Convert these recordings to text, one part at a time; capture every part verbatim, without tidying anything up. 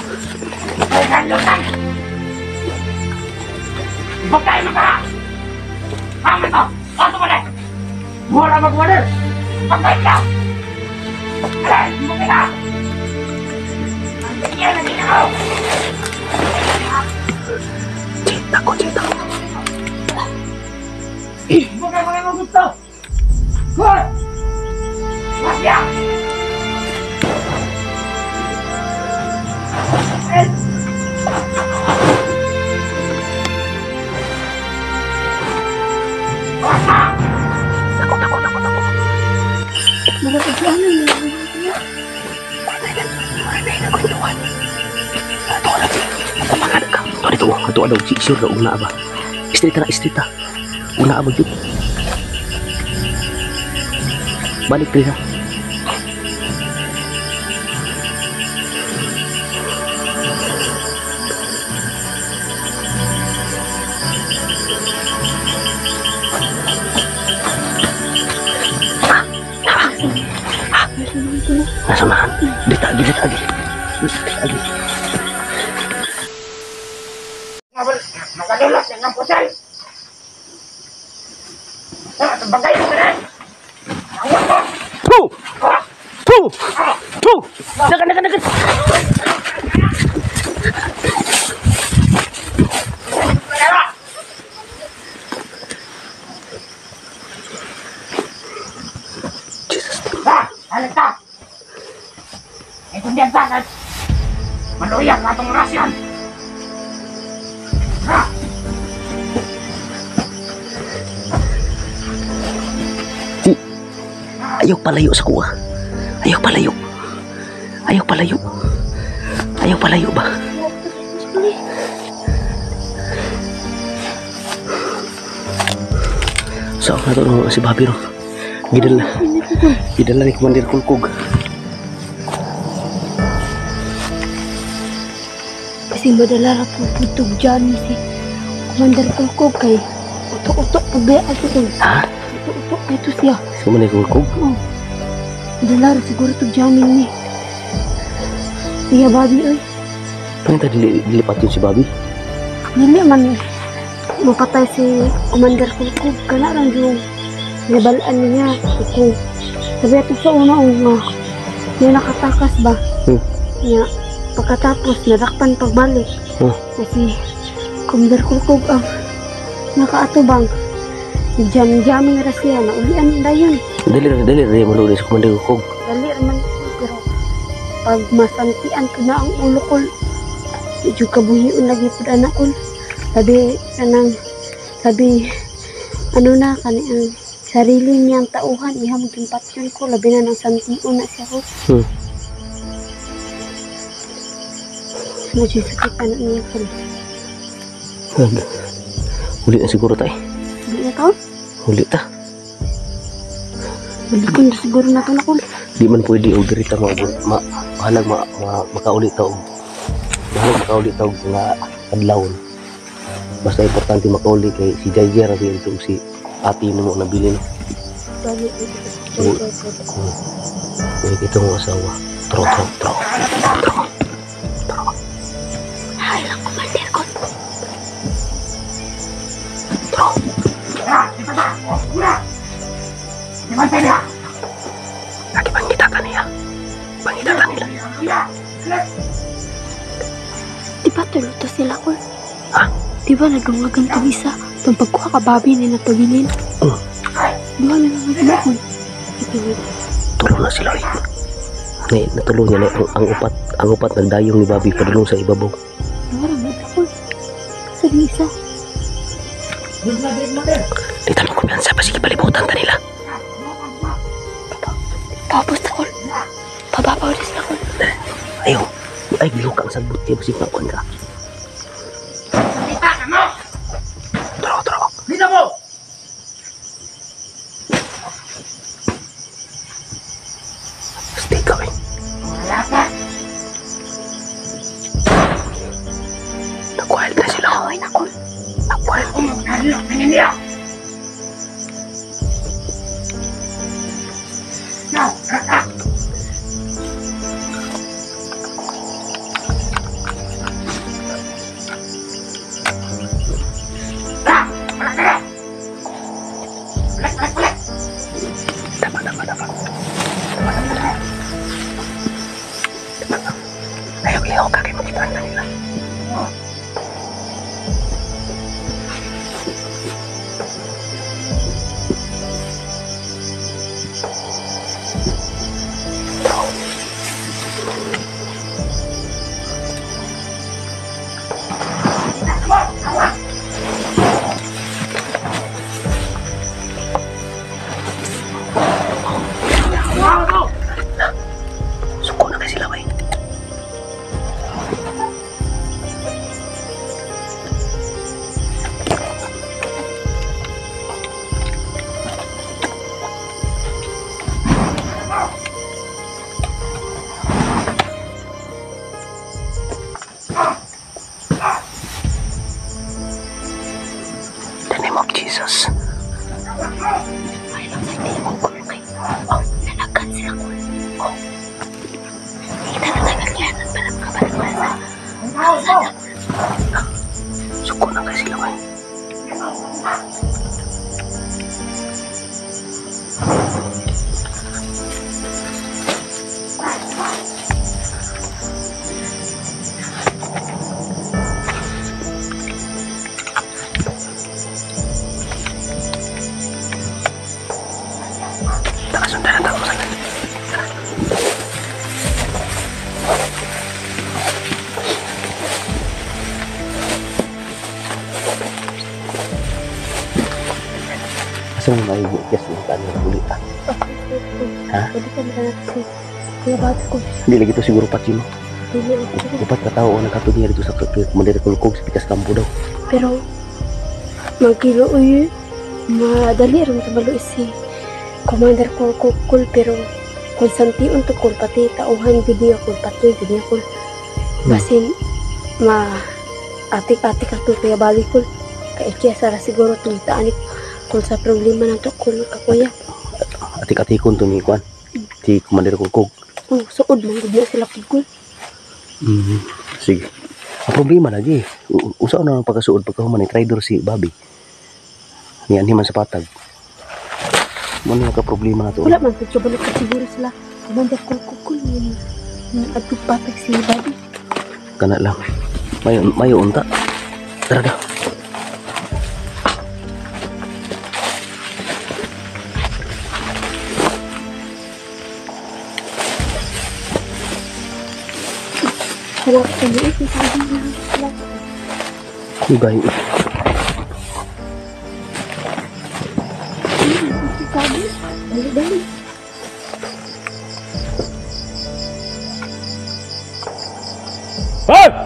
Lutan! Pagkain mo ka! Hama ito! Pato mo na! Mura mag-water! Pagkain ka! Alay! Muna ka! Ang tingin na din ako! Cita ko, cita ko! Muna mo na gusto! Good! Masya! Takut, takut, takut, takut. Malapit lang yun. Patay na. Patay na kwentuhan. Ito na. Tapangan ka. Ito na ito. Ito na. Sure na una ba? Istrita na, istrita. Una ba yun? Balik rin ha. Nasamahan. Dito lagi, dito lagi. Dito lagi. Magadulas dengan pusat. Sebagai mana? Tuh, tuh, tuh. Dekat, dekat, dekat. Halika! Ito diyan sangat! Maluyang atong rasyon! Ha! Di, ayaw palayo sa kuha. Ayaw palayo. Ayaw palayo. Ayaw palayo ba? So, natulong si Bobby ro. Gidala. Gidala ni Komandir Kulkog. Kasi madala po putog dyan si Komandir Kulkog kay utok-utok pagbayaan ko ito. Ha? Utok-utok kay ito siya. Si Komandir Kulkog? Oo. Madala siguro ito dyan ni. Iya Bobby ay. Paano tayo dili, dilipat yun si Bobby? Hindi man mapatay si Komandir Kulkog. Kana lang yung nabalaan niya. Kung sabi ito sa una nga niya nakatakas ba? Hmm. Niya pagkatapos nadakpan pagbalik. Hmm. Kasi Komandir Kulkog ang nakaatubang. Jam-jamming ra siya na ulian na yun. Dali, dali, dali, maluli si Komandir Kulkog. Dali naman pero pag masantian ko na ang ulo ko medyo kabuhiun lagi po anak ko. Sabi kanang sabi ano na kani ang sarili niyang tauhan iha magtimpatyon ko labi na ng santion na siya ko. Hmm. Medyo sakit na niya ko. Huli na siguro tayo. Hindi na to? Huli ta. Balikan na siguro na to na ko. Di man pwede o dirita ma, ma mahalag ma, ma, makaulit tao. Mahalag makaulit tao nga adlawon. Basta importante makauli kay si Jaja ra ito si ati mo nabili no. Dali Hmm. Uy, ito mo asawa. Tro, tro, tro. Tro. Tro. Ay lang Komandir ko. Tro. Ha! Ito na! Una! Dimantay na! Lagi pangitatan niya. Pangitatan nila. Iya! Di ba tuluto sila ko? Ha? Di ba nagawagagan to isa? Itong pagkuha ka babi na natabilin? Hmm. Di ba nagawagagan ko? Tulong na sila eh. Ngay, natulong niya na ang, ang upat. Ang upat nagdayong ni Bobby padulong sa ibabaw. Wala mo ako. Sa isa. Di tanong ko yan sa sige palibutan ta nila. Tapos ako. Pababaw din ako. Ayaw. Ay, bilo kang sagbot niya. Basig nakon ka. Kita ka mo! Tro, tro. Kita mo! Stay going. Wala ka! Nag-wild na sila. Ay, naku. Nag-wild. Ano? Tingin niya! No! Raka! Iyaw, kakay makitaan na nila. Suko na kasi sila, bay. The name of Jesus. Ay, lang sa hindi mo ko kay. Oh, nalagan sila ko. Oh. Kita na nagagyanan pa ng kabalabasa. Suko na kasi sila, bay. Nakasundan na tayo sa asa mo may yes yung kanya na ulit ah. Ha? Pwede ka na kasi. Kaya bago ko. Hindi lagi to siguro patino. Dili ako. Upat ka tao na katod niya dito sa kumandira kulkog sa pikas kampo daw. Pero, magkilo uy. Madali rin tabalo si Commander ko kukul pero kung santion to kul pati tauhan video kul pati video kul. Basin ma atik-atik ato kaya balik kul. Kaya kaya sara siguro tumitaan kung sa problema ng to kul kakuya. Atik-atikon to ni Kwan. Si kumandira kulkog. Oh, suod man gud na sila kul. Mm, sige. Ang problema lagi. u- Usa na ang pagkasuod pagkahuman ni trader si Bobby. Niyan man sa patag. Mo na ka problema na to. Wala man sa balik ka siguro sila. Commander ko kukul yun. Nakatupatag si Bobby. Kana lang. Mayo mayo unta. Tara na. Salamat sa liit. Sabi na sila. Ibay. Sabi. Dali-dali. Hoy!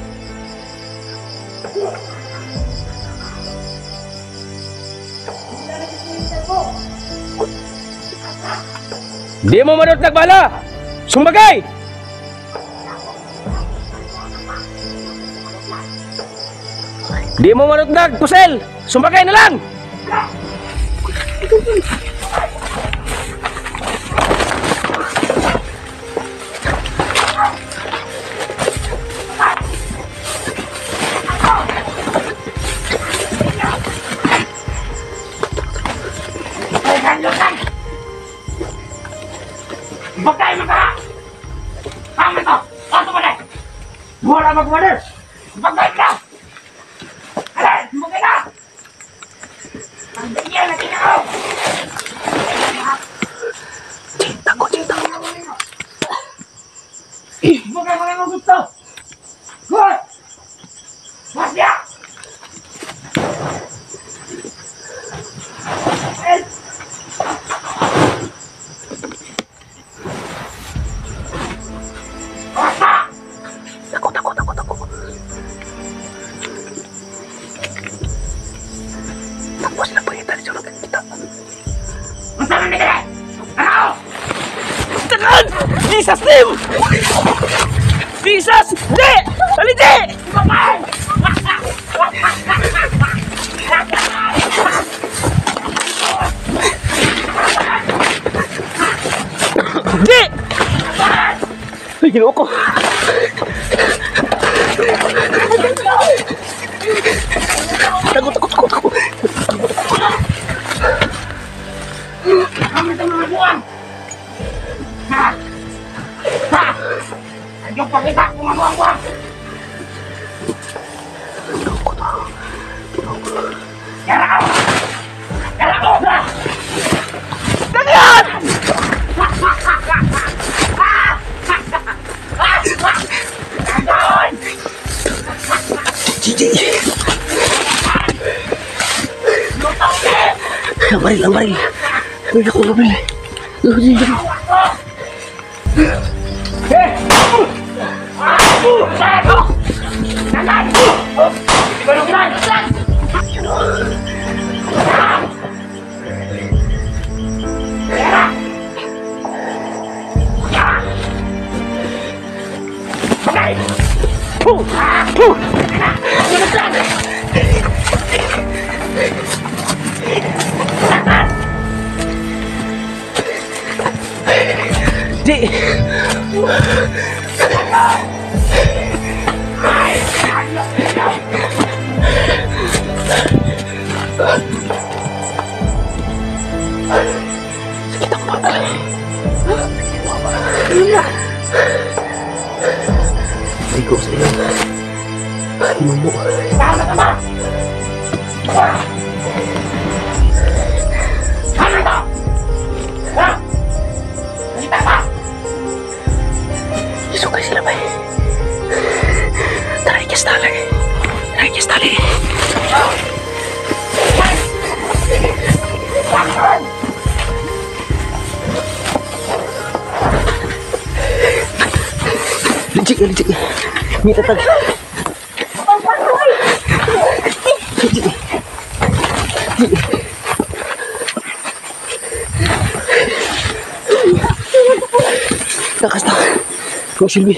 Di mo manot nagbala! Sumbagay! Di mo manot nagpusel! Sumbagay na lang! Bagay mo ka! Kami to! Ato mo na! Wala mag-water! Bagay ka! Alay! Bagay ka! Ang ganyan na kinakaw! Cinta ko, cinta ko. Bagay mo mo gusto! Good! Masya! Takot, takot, takot, takot. Tapos na po yung tali sa mga kita. Ang sarang ni kaya! Ano? Takan! Jesus name! Jesus! Di! Ali di! Bagay! Di! Ay, ginawa ko. Takot, takot, takot, takot. Kami sa mga buwan! Ha! Ha! Ayaw pakita ko Buang-buang-buang! Yara ka! Yara ka! Ganyan! Cici. Ang baril, ang baril. Baril ako, ang baril. Loh, Cici. Di. Sakit ang mata. Ligo sa iyo. Inom mo. Isukay sila ba eh? Taray kis tali. Taray kis tali. Licik ya, licik ya. Minta tag. Licik. Takas tak. Kau silbi.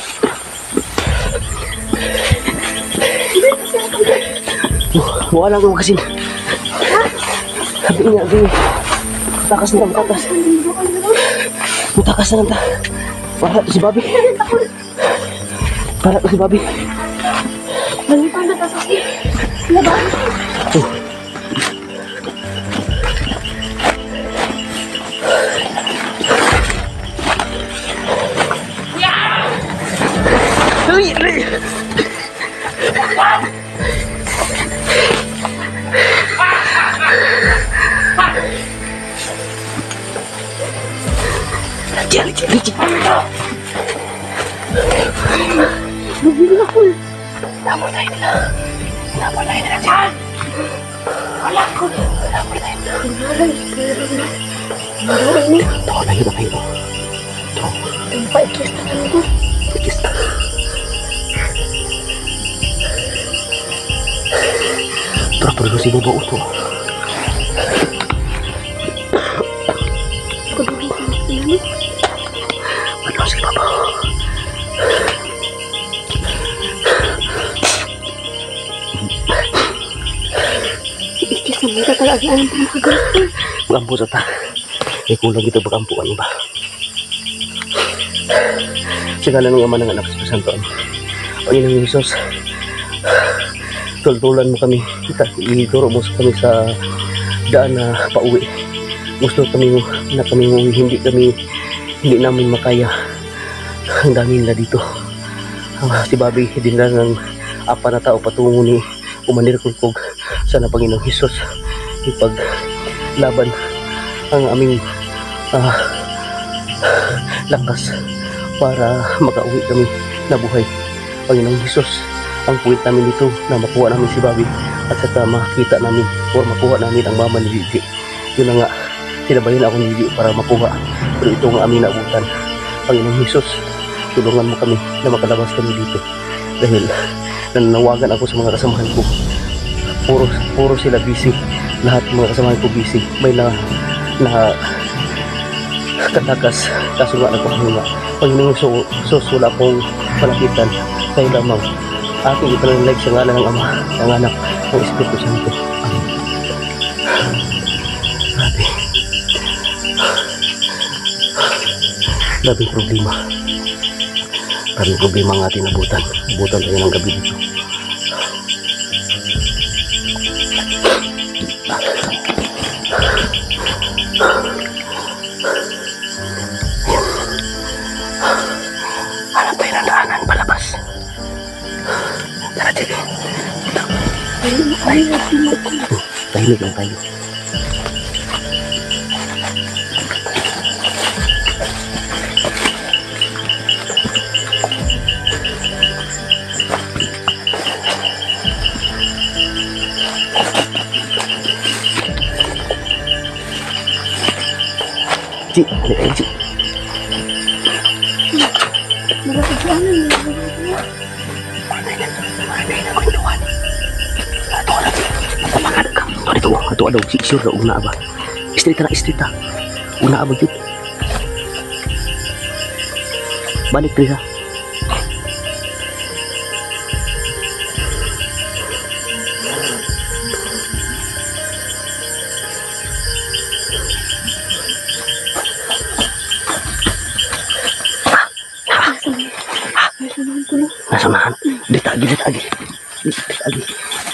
Wala ko kasi. Sabi niya, sabi niya. Takas na, takas. Takas na lang ta. Para si Bobby. Para si Bobby. Nalipan na kasi. Laban. Oh. Ay, ay. Licik, licik, licik. Bumili ako. Napol tayo nila. Napol tayo nila dyan. Anak ko! Napol tayo nila. Malay, pero na. Ano ini? Ito, layo na kayo. Ito. Tempat ikis na ko. Ikis na. Pero-pero si Bobo ito. Kedua ini. Ano si Bobo? Ikis na mga talaga ang pangkagalan. Magampo sa ta. May kulang ito magampuan ba? Sigala ng ama ng anak sa Santoan. Panginoong Hesus, tultulan mo kami. Ituro mo kami sa daan na pauwi. Gusto kami na kami hindi kami hindi namin makaya. Ang dami nila dito. Ah, si Bobby din lang ng apa na tao patungo ni Umanir Kulkog. Sana Panginoong Hesus ipaglaban ang aming uh, lakas para makauwi kami na buhay. Panginoong Hesus, ang puwit namin dito na makuha namin si Bobby at saka makita namin o makuha namin ang mama ni Gigi. Yun na nga, sinabayan ako ni Gigi para makuha, pero ito ang aming naabutan. Panginoong Hesus, tulungan mo kami na makalabas kami dito dahil nananawagan ako sa mga kasamahan ko. Puro, puro sila busy. Lahat ng mga kasamahan ko busy. May na, na katakas. Kaso nga nagpapahinga. Panginoong Hesus, wala akong palakitan. Kaya lamang aking ipananalig sa ngalan ng Ama, ng Anak, ng Espiritu Santo. Amen. Grabe. Grabing problema. Grabing problema ang ating nabutan. Nabutan tayo ng gabi dito. Hanap tayo ng daanan palabas. Ay, lagi mo ko. Tahimik lang tayo. Ci, balik tayo, Ci. Marapagyanan mo. Patay na, patay na kwentuhan. Ato ka na, Ci. Matapangan ka. Ato, ato, ato, si sure na una ba? Istrita na, istrita. Una ba, Ci? Balik, Trisa. Nasamahan ko na. Nasamahan. Dito lagi, dito lagi. Dito lagi.